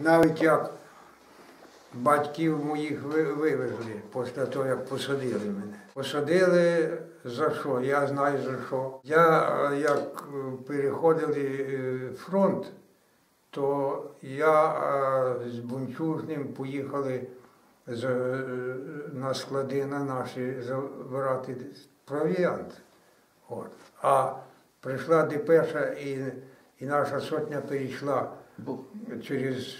Навіть як батьків моїх вивезли після того, як посадили мене. Посадили за що? Я знаю за що. Як переходили фронт, то я з Бунчужним поїхали на склади на наші забирати провіант. От. А прийшла депеша і наша сотня перейшла через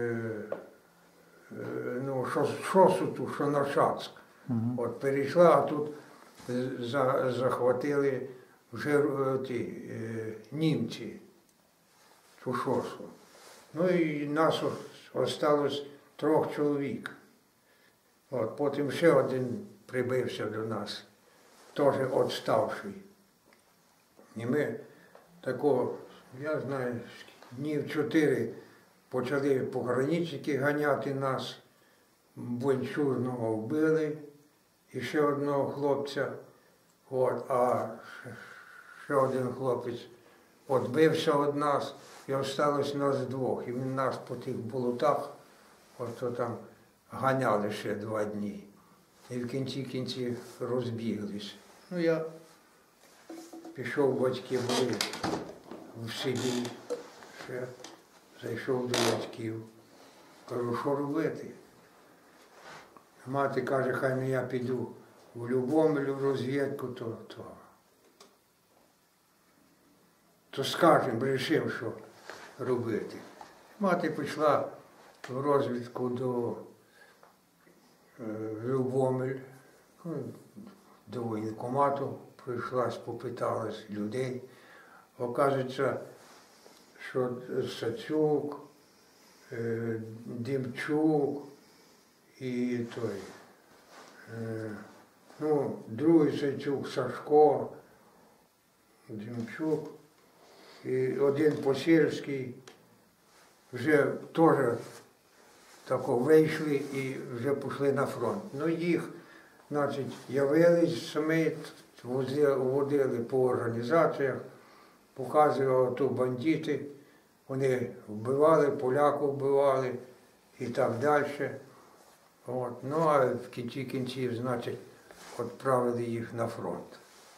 шосу ту, що на Шацьк. От перейшла, а тут захватили вже ті німці цю шосу. Ну і нас осталось 3 чоловік. От, потім ще один прибився до нас, теж відставший. І ми такого, я знаю, днів 4 почали пограничники ганяти нас, Бунчужного вбили, і ще одного хлопця, от, а ще один хлопець відбився від нас, і залишилось нас 2. І він нас по тих болотах, от там ганяли ще 2 дні. І в кінці розбіглись. Ну, я пішов, батьки були в селі, ще зайшов до батьків. Кажу, що робити? Мати каже, хай не я піду в Любомль в розвідку, то скажемо, вирішимо, що робити. Мати пішла в розвідку до Любомль, до воєнкомату, прийшлась, попиталась людей. Оказується, що Сацюк, Демчук і той, другий Сацюк, Сашко, Демчук і один Посільський вже теж тако вийшли і вже пішли на фронт. Ну їх, значить, явились самі, водили по організаціях, показували тут бандити, вони вбивали, поляків вбивали і так далі. От. Ну а в кінці кінців, значить, відправили їх на фронт.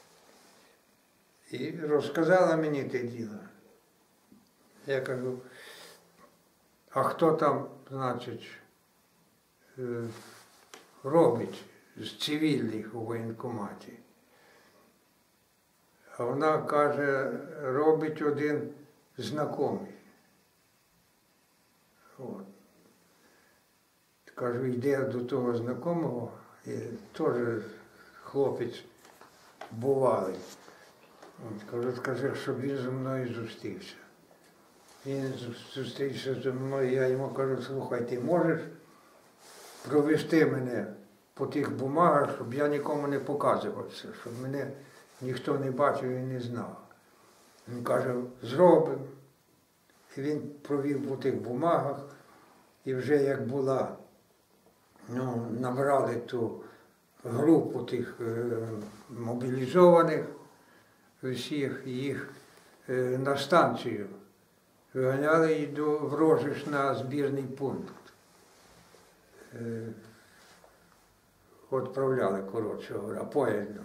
І розказала мені те діло. Я кажу, а хто там, значить, робить з цивільних у воєнкоматі? А вона каже, робить один знайомий. От. Кажу, йде до того знайомого, і теж хлопець бувалий. Кажу, скажи, щоб він зі мною зустрівся. Він зустрівся зі мною, я йому кажу, слухай, ти можеш провести мене по тих бумагах, щоб я нікому не показувався, щоб мене ніхто не бачив і не знав. Він каже, зробимо. І він провів по тих бумагах, і вже як була, набрали ту групу тих мобілізованих, всіх їх на станцію. Виганяли і в Рожиш на збірний пункт. Відправляли, коротше говоря, поїздом.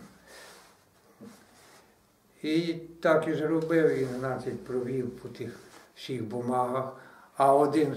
І так і зробив, він, значить, провів по тих всіх бумагах, а один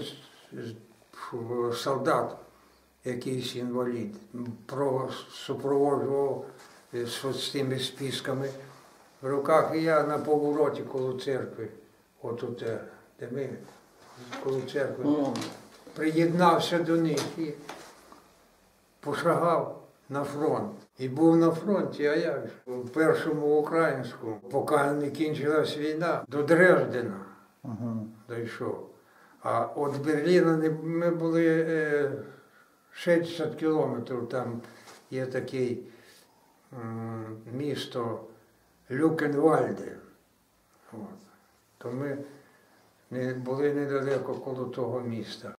солдат, якийсь інвалід, супроводжував з тими списками в руках, і я на повороті коло церкви, отут, де ми, коло церкви, приєднався до них і пошагав на фронт. І був на фронті, а як же? В першому українському, поки не кінчилась війна, до Дрездена дійшов. А від Берліна ми були 60 кілометрів, там є таке місто Люкенвальде. То ми були недалеко коло того міста.